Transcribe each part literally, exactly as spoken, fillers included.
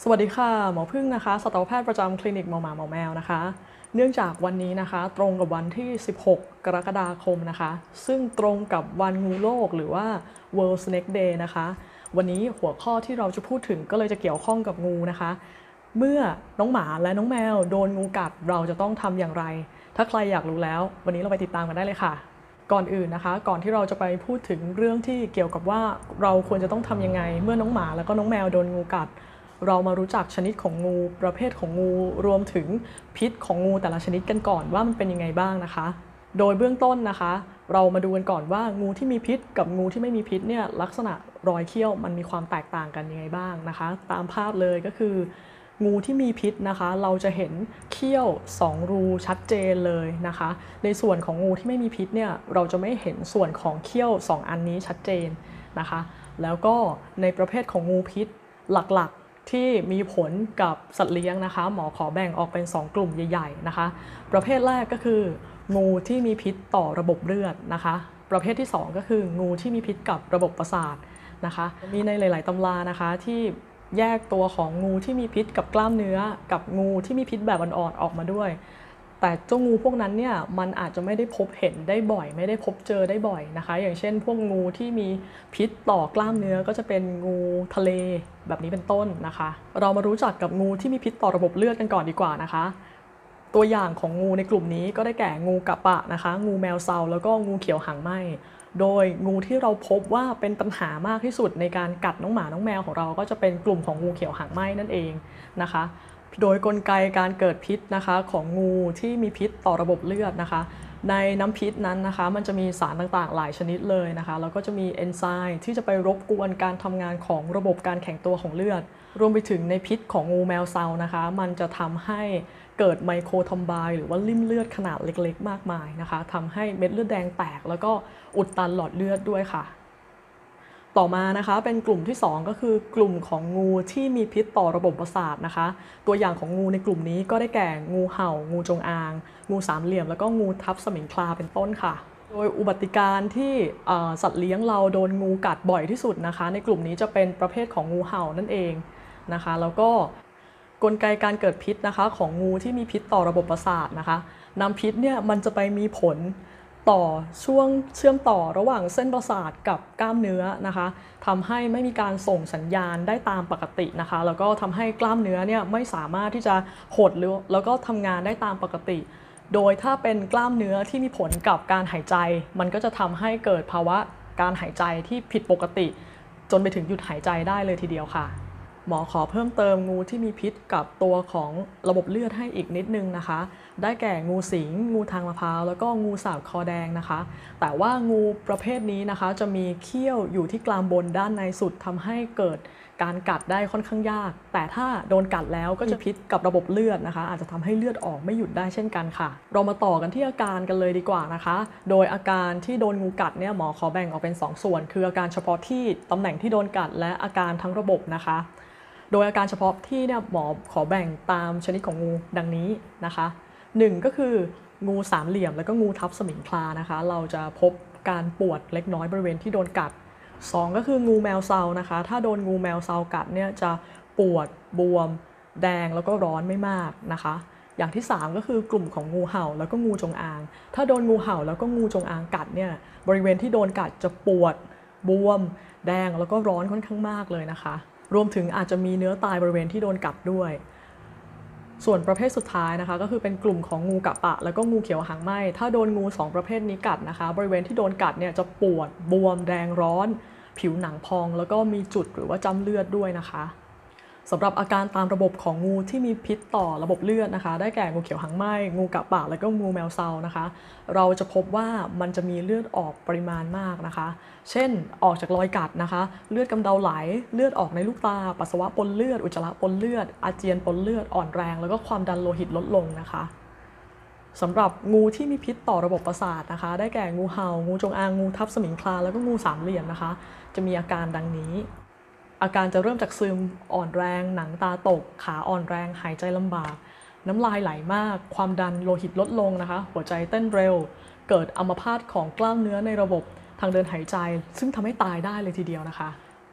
สวัสดีค่ะหมอพึ่งนะคะสัตวแพทย์ประจำคลินิกหมอหมาหมอแมวนะคะเนื่องจากวันนี้นะคะตรงกับวันที่สิบหกกรกฎาคมนะคะซึ่งตรงกับวันงูโลกหรือว่า World Snake Day นะคะวันนี้หัวข้อที่เราจะพูดถึงก็เลยจะเกี่ยวข้องกับงูนะคะเมื่อน้องหมาและน้องแมวโดนงูกัดเราจะต้องทำอย่างไรถ้าใครอยากรู้แล้ววันนี้เราไปติดตามกันได้เลยค่ะก่อนอื่นนะคะก่อนที่เราจะไปพูดถึงเรื่องที่เกี่ยวกับว่าเราควรจะต้องทำยังไงเมื่อน้องหมาแล้วก็น้องแมวโดนงูกัดเรามารู้จักชนิดของงูประเภทของงูรวมถึงพิษของงูแต่ละชนิดกันก่อนว่ามันเป็นยังไงบ้างนะคะโดยเบื้องต้นนะคะเรามาดูกันก่อนว่างูที่มีพิษกับงูที่ไม่มีพิษเนี่ยลักษณะรอยเขี้ยวมันมีความแตกต่างกันยังไงบ้างนะคะตามภาพเลยก็คืองูที่มีพิษนะคะเราจะเห็นเขี้ยวสองรูชัดเจนเลยนะคะในส่วนของงูที่ไม่มีพิษเนี่ยเราจะไม่เห็นส่วนของเขี้ยวสองอันนี้ชัดเจนนะคะแล้วก็ในประเภทของงูพิษหลักๆที่มีผลกับสัตว์เลี้ยงนะคะหมอขอแบ่งออกเป็นสองกลุ่มใหญ่ๆนะคะประเภทแรกก็คืองูที่มีพิษต่อระบบเลือดนะคะประเภทที่สองก็คืองูที่มีพิษกับระบบประสาทนะคะมีในหลายๆตำรานะคะที่แยกตัวของงูที่มีพิษกับกล้ามเนื้อกับงูที่มีพิษแบบอ่อนๆออกมาด้วยแต่เจ้างูพวกนั้นเนี่ยมันอาจจะไม่ได้พบเห็นได้บ่อยไม่ได้พบเจอได้บ่อยนะคะอย่างเช่นพวกงูที่มีพิษต่อกล้ามเนื้อก็จะเป็นงูทะเลแบบนี้เป็นต้นนะคะเรามารู้จักกับงูที่มีพิษต่อระบบเลือดกันก่อนดีกว่านะคะตัวอย่างของงูในกลุ่มนี้ก็ได้แก่งูกะปะนะคะงูแมวเซาแล้วก็งูเขียวหางไหม้โดยงูที่เราพบว่าเป็นปัญหามากที่สุดในการกัดน้องหมาน้องแมวของเราก็จะเป็นกลุ่มของงูเขียวหางไหม้นั่นเองนะคะโดยกลไกการเกิดพิษนะคะของงูที่มีพิษต่อระบบเลือดนะคะในน้ำพิษนั้นนะคะมันจะมีสารต่างๆหลายชนิดเลยนะคะแล้วก็จะมีเอนไซม์ที่จะไปรบกวนการทำงานของระบบการแข็งตัวของเลือดรวมไปถึงในพิษของงูแมวเซานะคะมันจะทำให้เกิดไมโครทอมไบหรือว่าลิ่มเลือดขนาดเล็กๆมากมายนะคะทำให้เม็ดเลือดแดงแตกแล้วก็อุดตันหลอดเลือดด้วยค่ะต่อมานะคะเป็นกลุ่มที่สองก็คือกลุ่มของงูที่มีพิษต่อระบบประสาทนะคะตัวอย่างของงูในกลุ่มนี้ก็ได้แก่งูเห่างูจงอางงูสามเหลี่ยมแล้วก็งูทับสมิงคลาเป็นต้นค่ะโดยอุบัติการที่สัตว์เลี้ยงเราโดนงูกัดบ่อยที่สุดนะคะในกลุ่มนี้จะเป็นประเภทของงูเห่านั่นเองนะคะแล้วก็กลไกการเกิดพิษนะคะของงูที่มีพิษต่อระบบประสาทนะคะน้ำพิษเนี่ยมันจะไปมีผลต่อช่วงเชื่อมต่อระหว่างเส้นประสาทกับกล้ามเนื้อนะคะทำให้ไม่มีการส่งสัญญาณได้ตามปกตินะคะแล้วก็ทำให้กล้ามเนื้อเนี่ยไม่สามารถที่จะหดแล้วก็ทำงานได้ตามปกติโดยถ้าเป็นกล้ามเนื้อที่มีผลกับการหายใจมันก็จะทำให้เกิดภาวะการหายใจที่ผิดปกติจนไปถึงหยุดหายใจได้เลยทีเดียวค่ะหมอขอเพิ่มเติมงูที่มีพิษกับตัวของระบบเลือดให้อีกนิดนึงนะคะได้แก่งูสิงงูทางมะพร้าวแล้วก็งูสาบคอแดงนะคะแต่ว่างูประเภทนี้นะคะจะมีเขี้ยวอยู่ที่กรามบนด้านในสุดทำให้เกิดการกัดได้ค่อนข้างยากแต่ถ้าโดนกัดแล้วก็จะพิษกับระบบเลือดนะคะอาจจะทำให้เลือดออกไม่หยุดได้เช่นกันค่ะเรามาต่อกันที่อาการกันเลยดีกว่านะคะโดยอาการที่โดนงูกัดเนี่ยหมอขอแบ่งออกเป็นสองส่วนคืออาการเฉพาะที่ตำแหน่งที่โดนกัดและอาการทั้งระบบนะคะโดยอาการเฉพาะที่เนี่ยหมอขอแบ่งตามชนิดของงูดังนี้นะคะหนึ่งก็คืองูสามเหลี่ยมแล้วก็งูทับสมิงคลานะคะเราจะพบการปวดเล็กน้อยบริเวณที่โดนกัดสองก็คืองูแมวเซานะคะถ้าโดนงูแมวเซากัดเนี่ยจะปวดบวมแดงแล้วก็ร้อนไม่มากนะคะอย่างที่สามก็คือกลุ่มของงูเห่าแล้วก็งูจงอางถ้าโดนงูเห่าแล้วก็งูจงอางกัดเนี่ยบริเวณที่โดนกัดจะปวดบวมแดงแล้วก็ร้อนค่อนข้างมากเลยนะคะรวมถึงอาจจะมีเนื้อตายบริเวณที่โดนกัดด้วยส่วนประเภทสุดท้ายนะคะก็คือเป็นกลุ่มของงูกะปะแล้วก็งูเขียวหางไหม้ถ้าโดนงูสองประเภทนี้กัดนะคะบริเวณที่โดนกัดเนี่ยจะปวดบวมแดงร้อนผิวหนังพองแล้วก็มีจุดหรือว่าจ้ำเลือดด้วยนะคะสำหรับอาการตามระบบของงูที่มีพิษต่อระบบเลือดนะคะได้แก่งูเขียวหางไหม้งูกะปะแล้วก็งูแมวเซานะคะเราจะพบว่ามันจะมีเลือดออกปริมาณมากนะคะเช่นออกจากรอยกัดนะคะเลือดกำเดาไหลเลือดออกในลูกตาปัสสาวะปนเลือดอุจจาระปนเลือดอาเจียนปนเลือดอ่อนแรงแล้วก็ความดันโลหิตลดลงนะคะสำหรับงูที่มีพิษต่อระบบประสาทนะคะได้แก่งูเห่างูจงอางงูทับสมิงคลาแล้วก็งูสามเหลี่ยมนะคะจะมีอาการดังนี้อาการจะเริ่มจากซึมอ่อนแรงหนังตาตกขาอ่อนแรงหายใจลำบากน้ำลายไหลมากความดันโลหิตลดลงนะคะหัวใจเต้นเร็วเกิดอัมพาตของกล้ามเนื้อในระบบทางเดินหายใจซึ่งทำให้ตายได้เลยทีเดียวนะคะ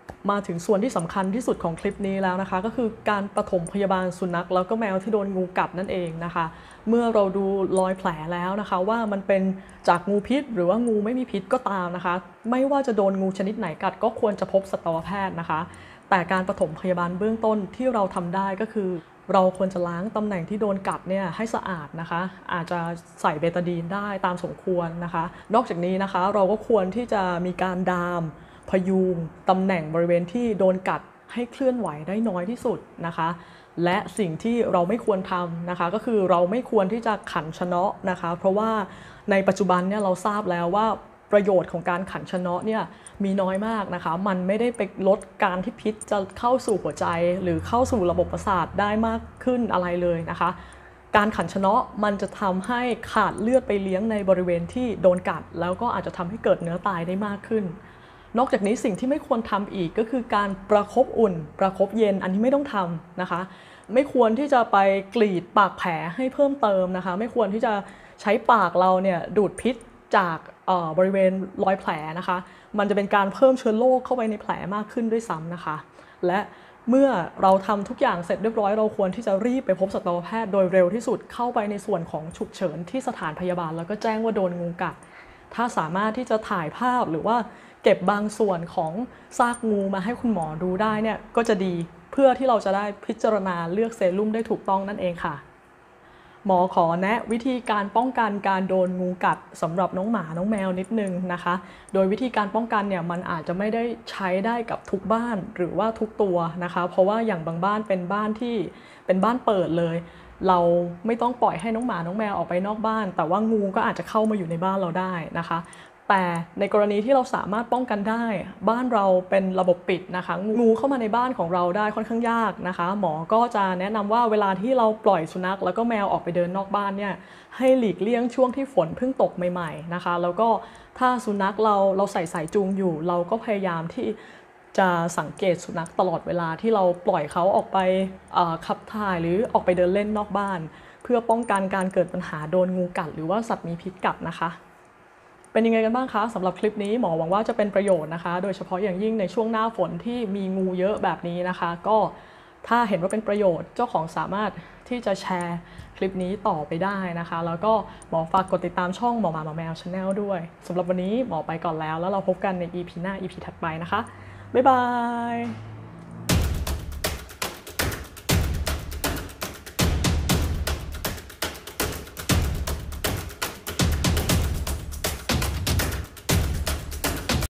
มาถึงส่วนที่สำคัญที่สุดของคลิปนี้แล้วนะคะก็คือการปฐมพยาบาลสุนัขแล้วก็แมวที่โดนงูกัดนั่นเองนะคะเมื่อเราดูรอยแผลแล้วนะคะว่ามันเป็นจากงูพิษหรือว่างูไม่มีพิษก็ตามนะคะไม่ว่าจะโดนงูชนิดไหนกัดก็ควรจะพบสัตวแพทย์นะคะแต่การปฐมพยาบาลเบื้องต้นที่เราทำได้ก็คือเราควรจะล้างตำแหน่งที่โดนกัดเนี่ยให้สะอาดนะคะอาจจะใส่เบตาดีนได้ตามสมควรนะคะนอกจากนี้นะคะเราก็ควรที่จะมีการดามพยุงตำแหน่งบริเวณที่โดนกัดให้เคลื่อนไหวได้น้อยที่สุดนะคะและสิ่งที่เราไม่ควรทำนะคะก็คือเราไม่ควรที่จะขันชะเนาะนะคะเพราะว่าในปัจจุบันเนี่ยเราทราบแล้วว่าประโยชน์ของการขันชะเนาะเนี่ยมีน้อยมากนะคะมันไม่ได้ไปลดการที่พิษจะเข้าสู่หัวใจหรือเข้าสู่ระบบประสาทได้มากขึ้นอะไรเลยนะคะการขันชะเนาะมันจะทำให้ขาดเลือดไปเลี้ยงในบริเวณที่โดนกัดแล้วก็อาจจะทำให้เกิดเนื้อตายได้มากขึ้นนอกจากนี้สิ่งที่ไม่ควรทำอีกก็คือการประคบอุ่นประคบเย็นอันนี้ไม่ต้องทำนะคะไม่ควรที่จะไปกรีดปากแผลให้เพิ่มเติมนะคะไม่ควรที่จะใช้ปากเราเนี่ยดูดพิษจากบริเวณรอยแผลนะคะมันจะเป็นการเพิ่มเชื้อโรคเข้าไปในแผลมากขึ้นด้วยซ้ำนะคะและเมื่อเราทำทุกอย่างเสร็จเรียบร้อยเราควรที่จะรีบไปพบสัตวแพทย์โดยเร็วที่สุดเข้าไปในส่วนของฉุกเฉินที่สถานพยาบาลแล้วก็แจ้งว่าโดนงูกัดถ้าสามารถที่จะถ่ายภาพหรือว่าเก็บบางส่วนของซากงูมาให้คุณหมอดูได้เนี่ยก็จะดีเพื่อที่เราจะได้พิจารณาเลือกเซรุ่มได้ถูกต้องนั่นเองค่ะหมอขอแนะวิธีการป้องกันการโดนงูกัดสำหรับน้องหมาน้องแมวนิดนึงนะคะโดยวิธีการป้องกันเนี่ยมันอาจจะไม่ได้ใช้ได้กับทุกบ้านหรือว่าทุกตัวนะคะเพราะว่าอย่างบางบ้านเป็นบ้านที่เป็นบ้านเปิดเลยเราไม่ต้องปล่อยให้น้องหมาน้องแมวออกไปนอกบ้านแต่ว่างูก็อาจจะเข้ามาอยู่ในบ้านเราได้นะคะแต่ในกรณีที่เราสามารถป้องกันได้บ้านเราเป็นระบบปิดนะคะงูเข้ามาในบ้านของเราได้ค่อนข้างยากนะคะหมอก็จะแนะนำว่าเวลาที่เราปล่อยสุนัขแล้วก็แมวออกไปเดินนอกบ้านเนี่ยให้หลีกเลี่ยงช่วงที่ฝนเพิ่งตกใหม่ๆนะคะแล้วก็ถ้าสุนัขเราเราใส่สายจูงอยู่เราก็พยายามที่จะสังเกตสุนัขตลอดเวลาที่เราปล่อยเขาออกไปขับถ่ายหรือออกไปเดินเล่นนอกบ้านเพื่อป้องกันการเกิดปัญหาโดนงูกัดหรือว่าสัตว์มีพิษกัดนะคะเป็นยังไงกันบ้างคะสำหรับคลิปนี้หมอหวังว่าจะเป็นประโยชน์นะคะโดยเฉพาะอย่างยิ่งในช่วงหน้าฝนที่มีงูเยอะแบบนี้นะคะก็ถ้าเห็นว่าเป็นประโยชน์เจ้าของสามารถที่จะแชร์คลิปนี้ต่อไปได้นะคะแล้วก็หมอฝากกดติดตามช่องหมอหมาหมาแมว Channel ด้วยสำหรับวันนี้หมอไปก่อนแล้วแล้วเราพบกันใน อี พี หน้า อี พี ถัดไปนะคะบ๊ายบาย